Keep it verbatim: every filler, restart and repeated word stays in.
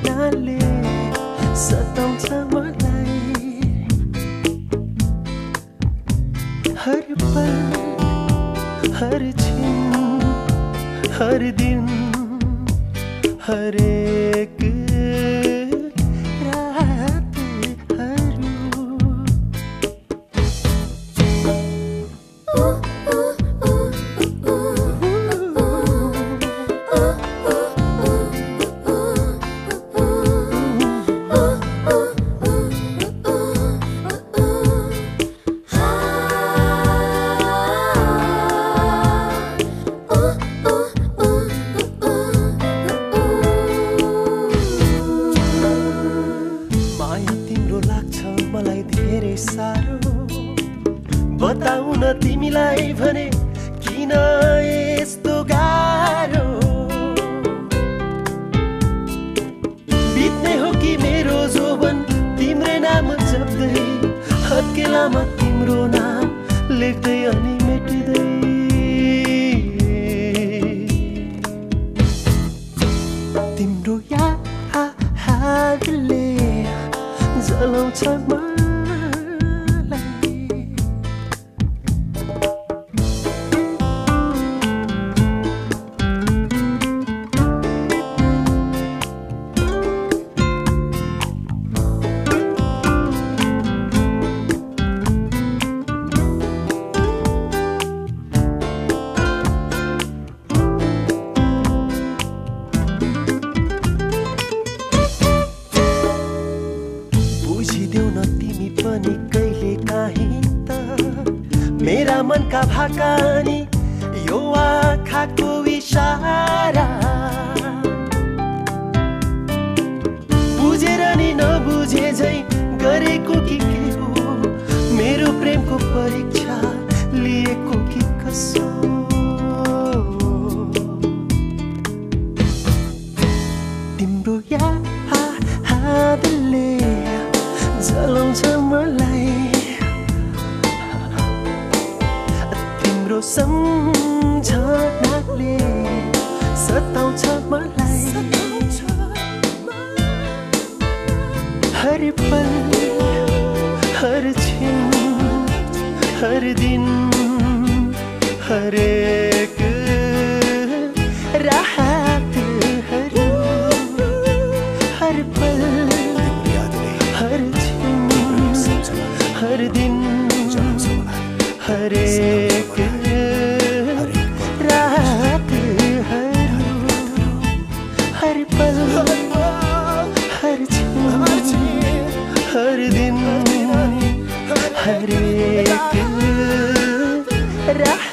सम्झनाले सताउँछ मलाई। हर पल हर क्षण हर दिन हरेक मलाई धेरै साह्रो बताउन तिमीलाई भने किन यस्तो गाह्रो। बित्ने हो कि मेरो जोवन तिम्रै नाम जप्दै हत्केलामा तिम्रो नाम लेख्दै अनि मेटिँदै। तिम्रो यादले जलाउँछ मलाई। बुझिदेऊ न तिमी पनि कहिले काहीँ त मेरा मनका भाकानी यो आँखाको इशारा। बुझेर नि नबुझे झै गरेको कि के हो मेरो प्रेमको परीक्षा लिएको कि कसो। तिम्रो यादले जलाउँछ मलाई। तिम्रो सम्झनाले सताउँछ मलाई। हर पल हर क्षण हर दिन हरेक राहतहरू। हर पल हर हर दिन हरेक रात हर पल हर हर दिन हरेक रात